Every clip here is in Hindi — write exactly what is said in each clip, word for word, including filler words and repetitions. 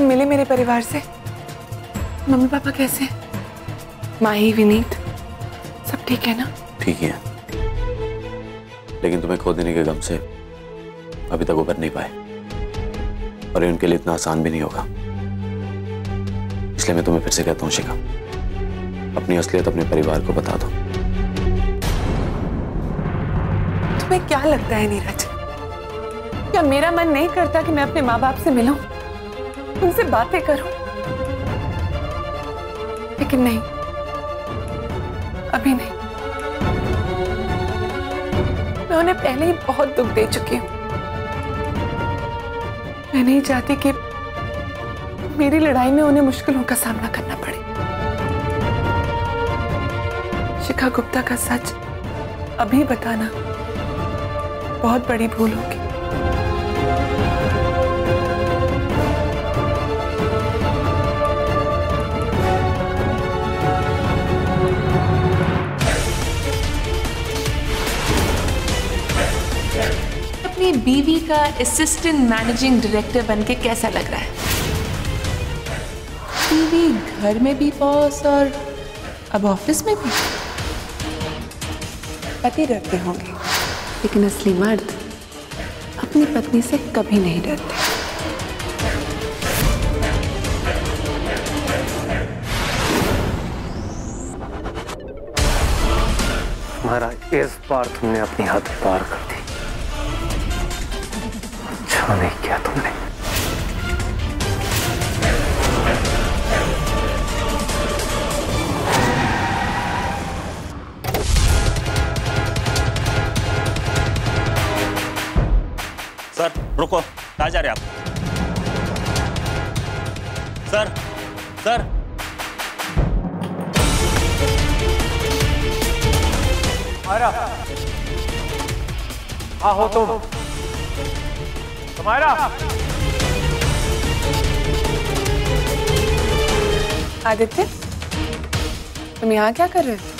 मिले मेरे परिवार से? मम्मी पापा कैसे हैं? माही, विनीत सब ठीक है ना? ठीक है, लेकिन तुम्हें खो देने के गम से अभी तक उबर नहीं पाए, और ये उनके लिए इतना आसान भी नहीं होगा। इसलिए मैं तुम्हें फिर से कहता हूँ शिखा, अपनी असलियत अपने परिवार को बता दो। तुम्हें क्या लगता है नीरज, क्या मेरा मन नहीं करता कि मैं अपने माँ बाप से मिलूं, उनसे बातें करूं? लेकिन नहीं, अभी नहीं। मैं उन्हें पहले ही बहुत दुख दे चुकी हूं। मैं नहीं चाहती कि मेरी लड़ाई में उन्हें मुश्किलों का सामना करना पड़े। शिखा गुप्ता का सच अभी बताना बहुत बड़ी भूल होगी। अपनी बीवी का असिस्टेंट मैनेजिंग डायरेक्टर बनके कैसा लग रहा है? बीवी घर में भी बॉस और अब ऑफिस में भी। पति डरते होंगे, लेकिन असली मर्द अपनी पत्नी से कभी नहीं डरते। महाराज, इस बार तुमने अपनी हद पार कर दी। अच्छा नहीं किया तुमने। सर रुको, कहाँ जा रहे आप? सर सर समायरा, हाँ हो तुम? समायरा, आदित्य, तुम यहाँ क्या कर रहे हो?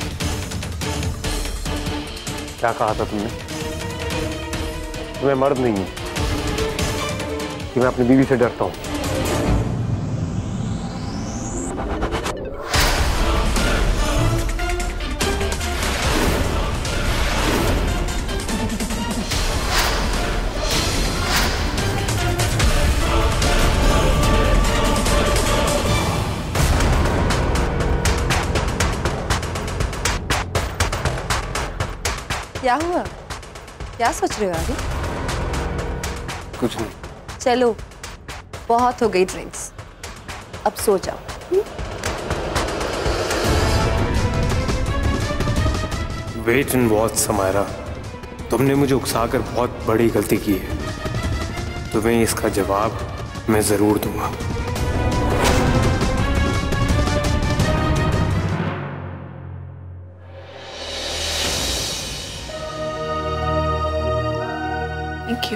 क्या कहा था तुमने? मैं मर्द नहीं हूं कि मैं अपनी बीवी से डरता हूं। क्या हुआ? क्या सोच रहे हो आगे? कुछ नहीं। चलो, बहुत हो गई ड्रिंक्स, अब सो जाओ। वेट एंड वॉच समायरा, तुमने मुझे उकसाकर बहुत बड़ी गलती की है। तुम्हें इसका जवाब मैं जरूर दूंगा। Thank you.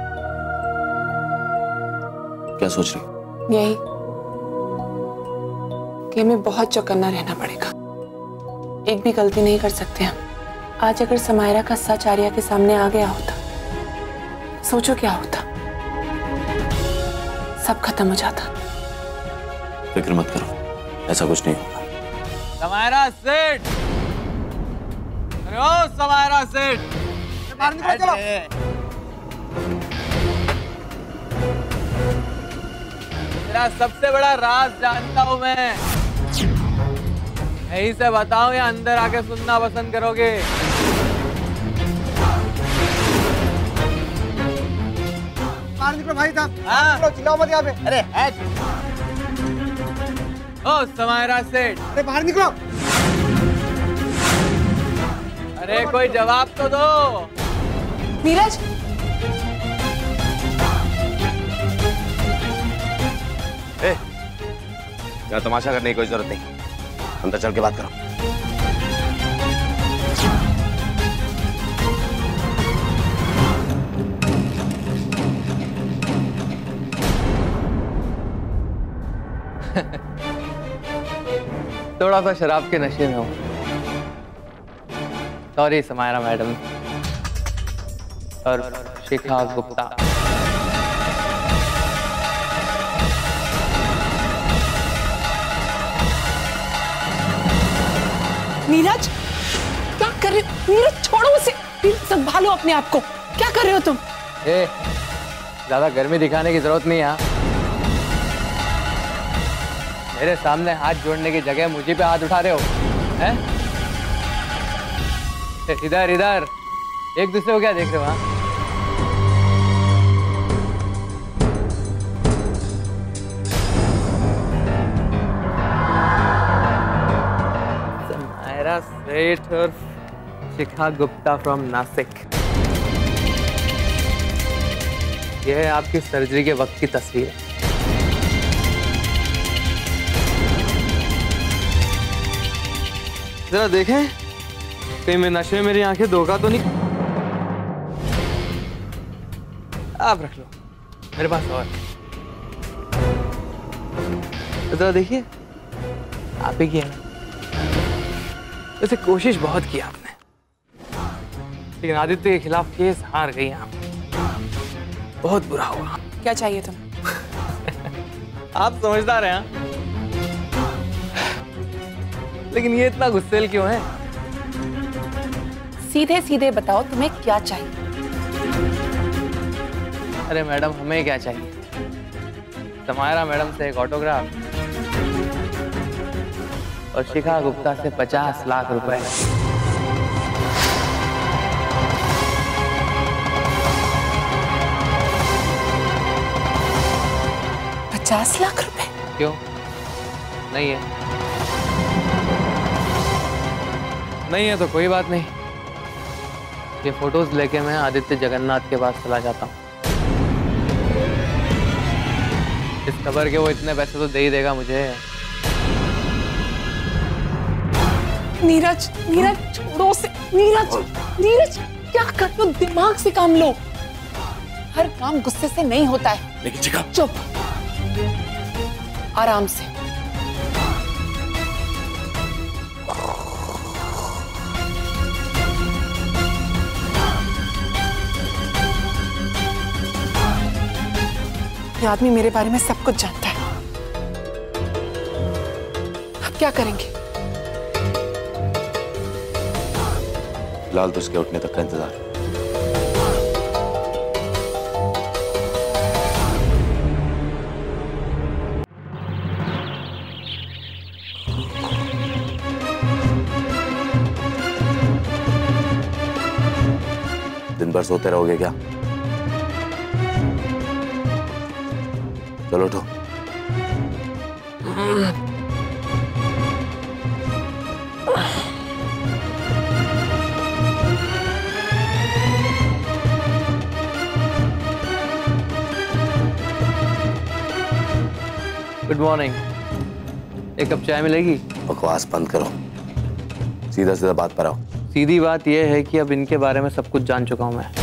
क्या सोच रही? यही कि हमें बहुत चौकन्ना रहना पड़ेगा। एक भी गलती नहीं कर सकते हम। आज अगर समायरा का सच आर्या के सामने आ गया होता, सोचो क्या होता। सब खत्म हो जाता। फिक्र मत करो, ऐसा कुछ नहीं होगा। समायरा सेठ, अरे ओ समायरा सेठ, बाहर निकलो, चलो। तेरा सबसे बड़ा राज जानता हूं मैं। यहीं से बताऊं या अंदर आके सुनना पसंद करोगे? बाहर निकलो भाई साहब। हाँ? चिल्लाओ मत यहाँ पे। अरे है ओ समायरा सेठ, अरे बाहर निकलो। अरे कोई जवाब तो दो। नीरज, ए, यहाँ तमाशा करने की कोई जरूरत नहीं, अंदर चल के बात करो। थोड़ा सा शराब के नशे में हूँ। सॉरी समायरा मैडम और शिखा गुप्ता। नीरज क्या कर रहे हो? नीरज छोड़ो उसे, संभालो अपने आप को। क्या कर रहे हो तुम? ए, ज्यादा गर्मी दिखाने की जरूरत नहीं है। मेरे सामने हाथ जोड़ने की जगह मुझे पे हाथ उठा रहे हो हैं? इधर इधर एक दूसरे को क्या देख रहे हो? हाँ समायरा सेठ और शिखा गुप्ता फ्रॉम नासिक। यह है आपकी सर्जरी के वक्त की तस्वीर। जरा देखें कहीं मैं नशे में मेरी आंखें धोखा तो नहीं। आप रख लो, मेरे पास और। जरा देखिए, आप ही की है ना। वैसे कोशिश बहुत की आपने, लेकिन आदित्य के खिलाफ केस हार गई आप। बहुत बुरा हुआ। क्या चाहिए तुम? आप समझदार हैं, लेकिन ये इतना गुस्सेल क्यों है? सीधे सीधे बताओ तुम्हें क्या चाहिए? अरे मैडम, हमें क्या चाहिए? समायरा मैडम से एक ऑटोग्राफ और शिखा गुप्ता से पचास लाख रुपए। पचास लाख रुपए? क्यों नहीं है? नहीं है तो कोई बात नहीं। ये फोटोज लेके मैं आदित्य जगन्नाथ के पास चला जाता हूँ। इस खबर के वो इतने पैसे तो दे ही देगा मुझे। नीरज, नीरज छोड़ो उसे। नीरज, नीरज क्या कर रहे हो? दिमाग से काम लो। हर काम गुस्से से नहीं होता है। लेकिन शिखा, चुप, आराम से। ये आदमी मेरे बारे में सब कुछ जानता है। अब क्या करेंगे? फिलहाल तो उसके उठने तक का इंतजार। दिन भर सोते रहोगे क्या? चलो उठो। Good morning. एक कप चाय मिलेगी? बकवास बंद करो, सीधा सीधा बात पर आओ। सीधी बात यह है कि अब इनके बारे में सब कुछ जान चुका हूं मैं।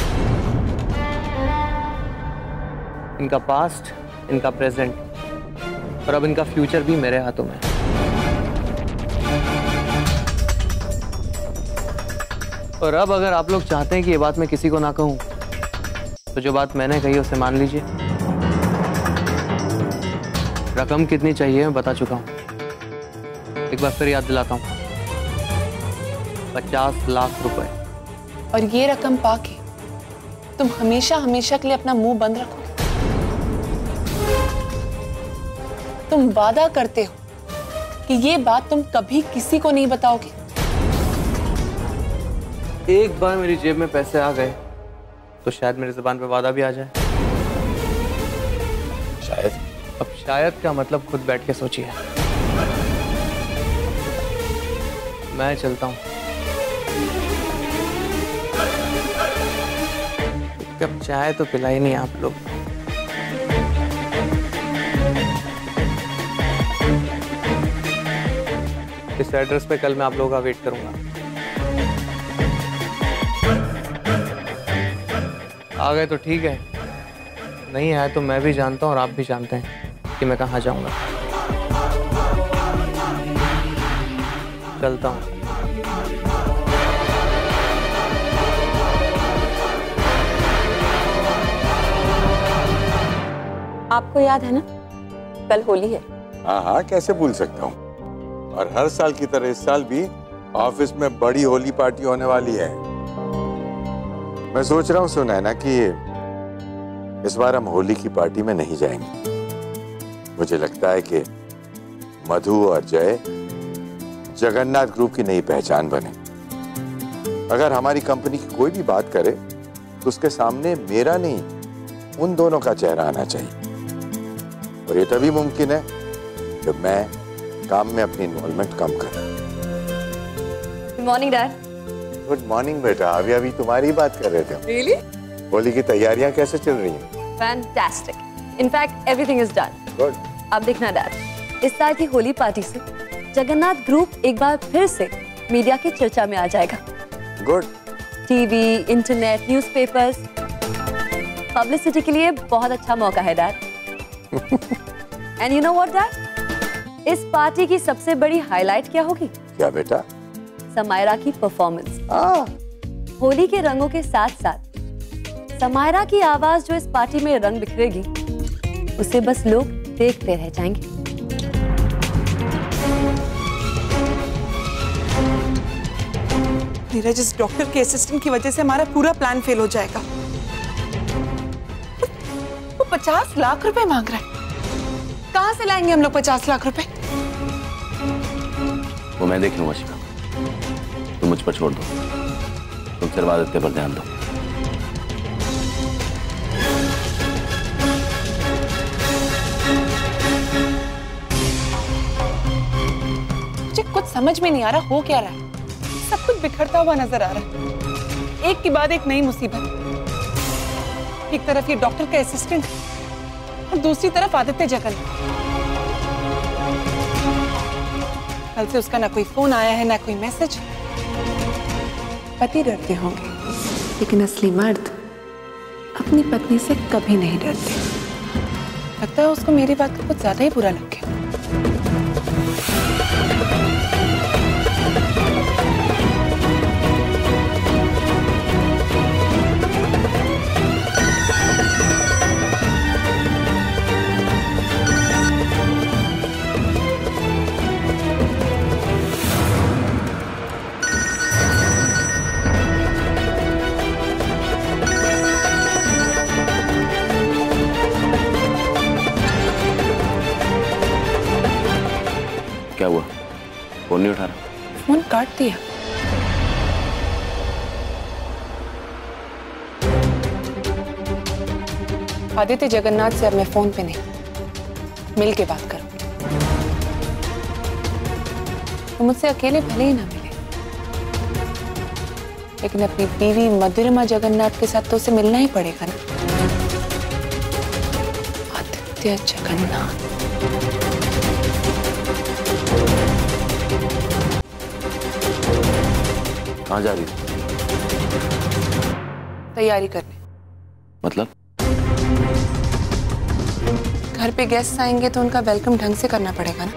इनका पास्ट, इनका प्रेजेंट और अब इनका फ्यूचर भी मेरे हाथों में। और अब अगर आप लोग चाहते हैं कि ये बात मैं किसी को ना कहूं, तो जो बात मैंने कही उसे मान लीजिए। रकम कितनी चाहिए मैं बता चुका हूं। एक बार फिर याद दिलाता हूं, पचास लाख रुपए। और ये रकम पाके तुम हमेशा हमेशा के लिए अपना मुंह बंद रखो। तुम वादा करते हो कि ये बात तुम कभी किसी को नहीं बताओगे? एक बार मेरी जेब में पैसे आ गए तो शायद मेरी जुबान पे वादा भी आ जाए। शायद? अब शायद का मतलब खुद बैठ के सोचिए। मैं चलता हूं। कब चाय तो पिलाई नहीं आप लोग। इस एड्रेस पे कल मैं आप लोगों का वेट करूंगा। आ गए तो ठीक है, नहीं आए तो मैं भी जानता हूं और आप भी जानते हैं कि मैं कहां जाऊंगा। चलता हूं। आपको याद है ना, कल होली है। हाँ हाँ, कैसे भूल सकता हूँ। और हर साल की तरह इस साल भी ऑफिस में बड़ी होली पार्टी होने वाली है। मैं सोच रहा हूँ सुनैना कि इस बार हम होली की पार्टी में नहीं जाएंगे। मुझे लगता है कि मधु और जय जगन्नाथ ग्रुप की नई पहचान बने। अगर हमारी कंपनी की कोई भी बात करे तो उसके सामने मेरा नहीं, उन दोनों का चेहरा आना चाहिए। और ये तभी मुमकिन है जब मैं काम में अपनी इन्वॉल्वमेंट कम करूं। Good morning dad. Good morning बेटा। अभी अभी तुम्हारी बात कर रहे थे। रियली? होली की तैयारियां कैसे चल रही हैं? Fantastic. In fact everything is done. Good. अब देखना डैड, इस साल की होली पार्टी से जगन्नाथ ग्रुप एक बार फिर से मीडिया की चर्चा में आ जाएगा। Good. TV, internet, newspapers, publicity के लिए बहुत अच्छा मौका है dad. And you know what dad, इस पार्टी की सबसे बड़ी हाईलाइट क्या होगी? क्या बेटा? समायरा की परफॉर्मेंस। हाँ। होली के रंगों के साथ साथ समायरा की आवाज जो इस पार्टी में रंग बिखरेगी, उसे बस लोग देखते रह जाएंगे। नीरज, इस डॉक्टर के असिस्टेंट की वजह से हमारा पूरा प्लान फेल हो जाएगा। वो पचास लाख रुपए मांग रहा है। कहाँ से लाएंगे हम लोग पचास लाख रुपए? वो मैं देख लूंगा शिखा, तुम मुझ पर छोड़ दो। तुम सिर्फ आदित्य पर ध्यान दो। मुझे कुछ समझ में नहीं आ रहा हो क्या रहा है। सब कुछ बिखरता हुआ नजर आ रहा है, एक के बाद एक नई मुसीबत। एक तरफ ये डॉक्टर का असिस्टेंट और दूसरी तरफ आदित्य जगन्नाथ। कल से उसका ना कोई फोन आया है ना कोई मैसेज। पति डरते होंगे, लेकिन असली मर्द अपनी पत्नी से कभी नहीं डरते। लगता है उसको मेरी बात का कुछ ज्यादा ही बुरा लग गया। क्या हुआ? फोन नहीं उठा रहा? फोन काट दिया। आदित्य जगन्नाथ से अब मैं फोन पे नहीं, मिल के बात करूंगी। वो मुझसे अकेले भले ही ना मिले, लेकिन अपनी बीवी मधुरिमा जगन्नाथ के साथ तो उसे मिलना ही पड़ेगा ना। आदित्य जगन्नाथ। कहाँ जा रही हो? तैयारी करने। मतलब? घर पे गेस्ट आएंगे तो उनका वेलकम ढंग से करना पड़ेगा ना।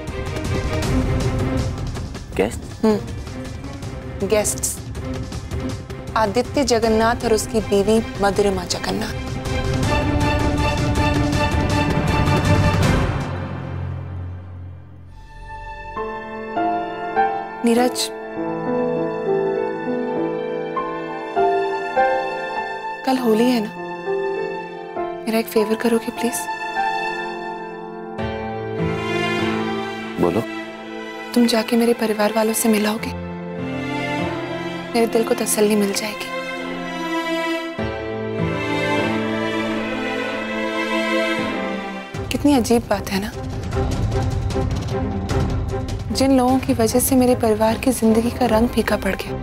Guest? Hmm, guests. Aditya Jagannath और उसकी बीवी मधुरिमा जगन्नाथ। नीरज, कल होली है ना, मेरा एक फेवर करोगे प्लीज? बोलो। तुम जाके मेरे परिवार वालों से मिलाओगे, मेरे दिल को तसल्ली मिल जाएगी। कितनी अजीब बात है ना, जिन लोगों की वजह से मेरे परिवार की जिंदगी का रंग फीका पड़ गया,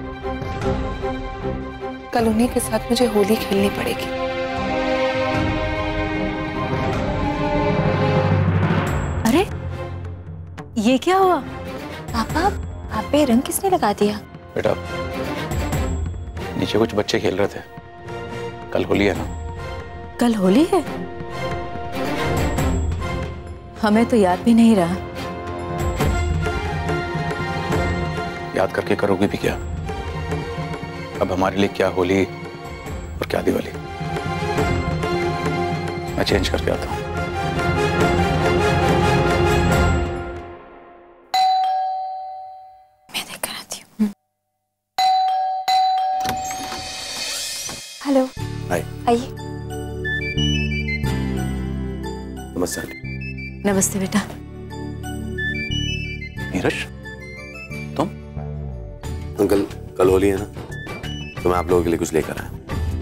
कल उन्हीं के साथ मुझे होली खेलनी पड़ेगी। अरे ये क्या हुआ? पापा, आप पे रंग किसने लगा दिया? बेटा, नीचे कुछ बच्चे खेल रहे थे। कल होली है ना? कल होली है? हमें तो याद भी नहीं रहा। याद करके करोगे भी क्या? अब हमारे लिए क्या होली और क्या दिवाली। मैं चेंज करके आता हूँ। मैं देख कर आती हूँ। आइए। नमस्ते। नमस्ते बेटा। नीरज, तुम? अंकल, कल होली है ना, तो मैं आप लोगों के लिए कुछ लेकर आया।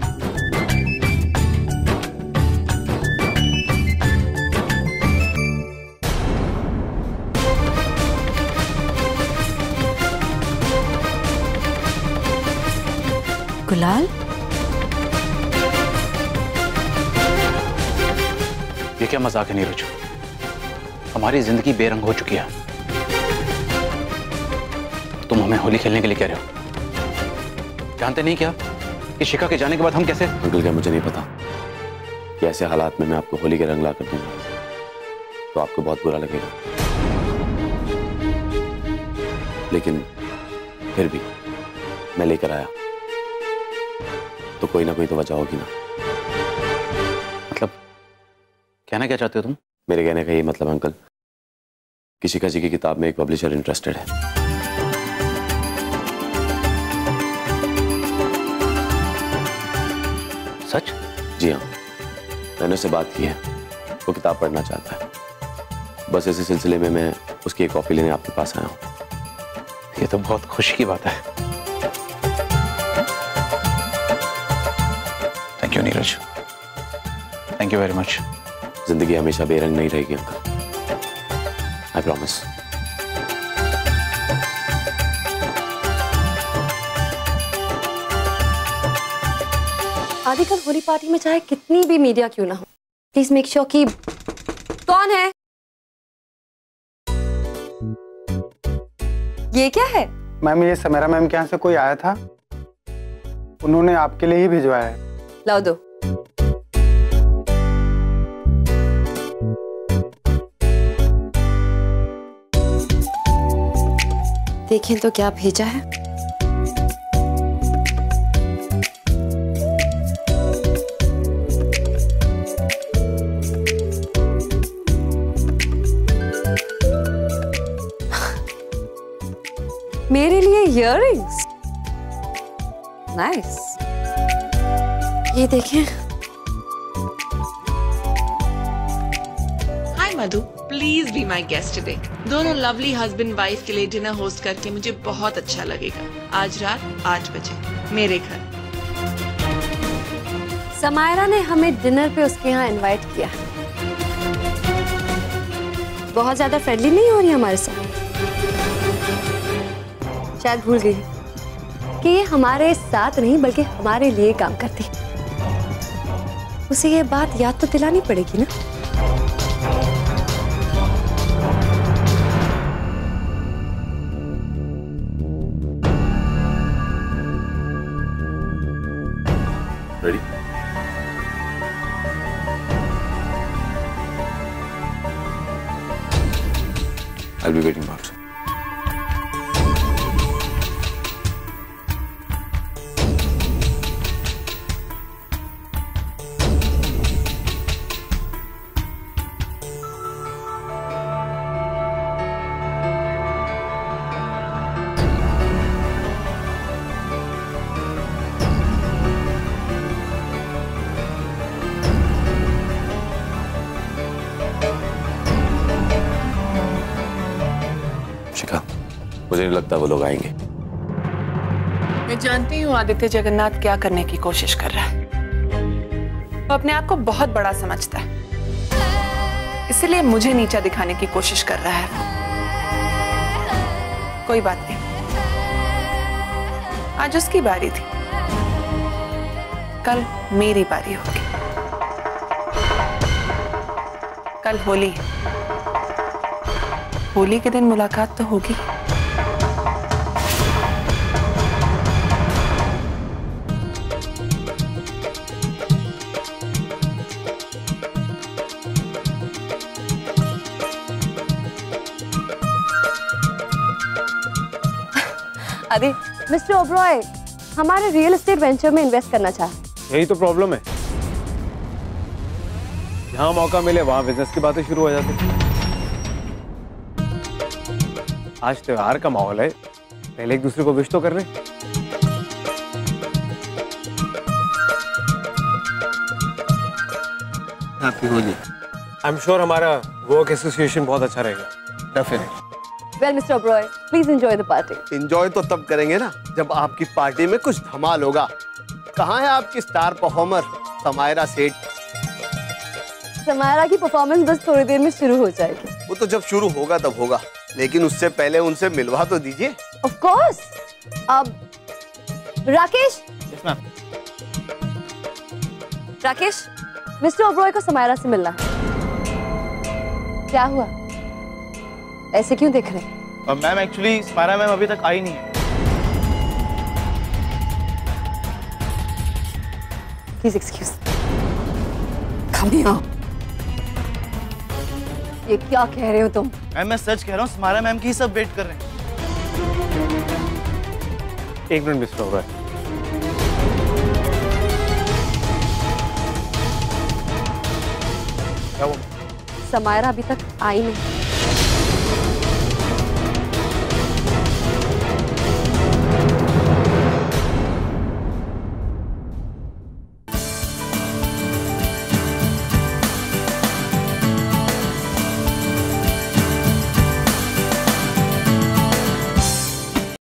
गुलाल? ये क्या मजाक है नीरज? हमारी जिंदगी बेरंग हो चुकी है। तुम हमें होली खेलने के लिए कह रहे हो? जानते नहीं क्या कि शिखा के जाने के बाद हम कैसे? अंकल, क्या मुझे नहीं पता कि ऐसे हालात में मैं आपको होली के रंग ला कर दूंगा तो आपको बहुत बुरा लगेगा, लेकिन फिर भी मैं लेकर आया तो कोई ना कोई तो वजह होगी ना। मतलब कहना क्या चाहते हो तुम? मेरे कहने का ये मतलब अंकल कि शिखा जी की किताब में एक पब्लिशर इंटरेस्टेड है। सच? जी हाँ, मैंने उससे बात की है, वो किताब पढ़ना चाहता है। बस इसी सिलसिले में मैं उसकी एक कॉपी लेने आपके पास आया हूँ। ये तो बहुत खुशी की बात है। Thank you Neeraj, thank you very much. जिंदगी हमेशा बेरंग नहीं रहेगी अंकल, आई प्रॉमिस। आदि, कल होली पार्टी में चाहे कितनी भी मीडिया क्यों ना हो, प्लीज मेक श्योर कि कौन है? ये क्या है? मैम, ये समीरा मैम के यहाँ से कोई आया था, उन्होंने आपके लिए ही भिजवाया है। लाओ दो। देखें तो क्या भेजा है। मेरे लिए इयररिंग्स, नाइस। ये देखें। Hi Madhu, please be my guest today. दोनों लवली हस्बैंड वाइफ के लिए डिनर होस्ट करके मुझे बहुत अच्छा लगेगा। आज रात आठ बजे मेरे घर। समायरा ने हमें डिनर पे उसके यहाँ इनवाइट किया। बहुत ज्यादा फ्रेंडली नहीं हो रही हमारे साथ। शायद भूल गई कि ये हमारे साथ नहीं बल्कि हमारे लिए काम करती। उसे ये बात याद तो दिलानी पड़ेगी ना। Ready? I'll be waiting out. Shikha, मुझे नहीं लगता वो लोग आएंगे। मैं जानती हूँ आदित्य जगन्नाथ क्या करने की कोशिश कर रहा है। वो अपने आप को बहुत बड़ा समझता है, इसलिए मुझे नीचा दिखाने की कोशिश कर रहा है। कोई बात नहीं, आज उसकी बारी थी, कल मेरी बारी होगी। कल होली है, होली के दिन मुलाकात तो होगी। आदि, मिस्टर ओबरॉय हमारे रियल एस्टेट वेंचर में इन्वेस्ट करना चाहे। यही तो प्रॉब्लम है, जहां मौका मिले वहां बिजनेस की बातें शुरू हो जाती। आज त्योहार का माहौल है, पहले एक दूसरे को विश तो कर रहे। Happy Holi. I am sure हमारा वर्क एसोसिएशन बहुत अच्छा रहेगा। Definitely. Well mister Oberoi, please enjoy the party. Enjoy तो तब करेंगे ना जब आपकी पार्टी में कुछ धमाल होगा। कहाँ है आपकी स्टार परफॉर्मर समायरा सेठ? समायरा की परफॉर्मेंस बस थोड़ी देर में शुरू हो जाएगी। वो तो जब शुरू होगा तब होगा, लेकिन उससे पहले उनसे मिलवा तो दीजिए। Of course. अब Rakesh. Yes ma'am. Rakesh, mister Oberoi को समायरा से मिलना है। क्या हुआ, ऐसे क्यों देख रहे हैं? मैम एक्चुअली समायरा मैम अभी तक आई नहीं है। Please excuse. Come here. ये क्या कह रहे हो तुम? मैम मैं सच कह रहा हूँ, समायरा मैम की ही सब वेट कर रहे हैं। एक मिनट मिस्टर ओबरॉय। समायरा अभी तक आई नहीं।